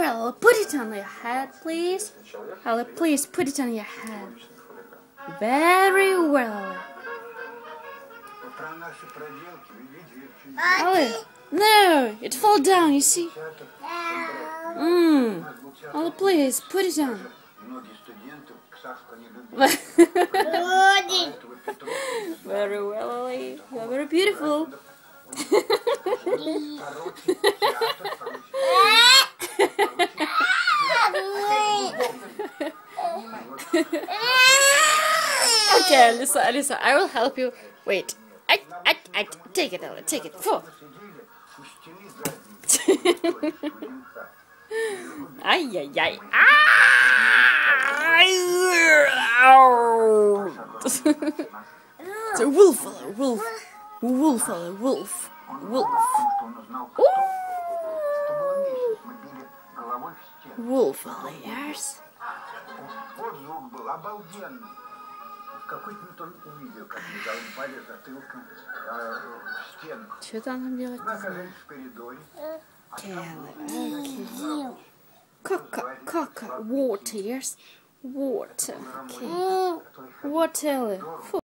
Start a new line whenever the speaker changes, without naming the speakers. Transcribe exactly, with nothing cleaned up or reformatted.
well. Put it on your head, please. Ali, please put it on your head. Very well. Ali, no, it fall down, you see. Mm. Ali, please put it on. Very well, Ali. You are very beautiful. Okay, Alisa, Alisa, I will help you. Wait. I, I, I, take it, Ali, take it. Four. Ay, ay, ay. It's a wolf, a wolf, wolf, a wolf, wolf. Wolf, yes. Что там делать? Caca, caca, water, yes, water. Okay. Water.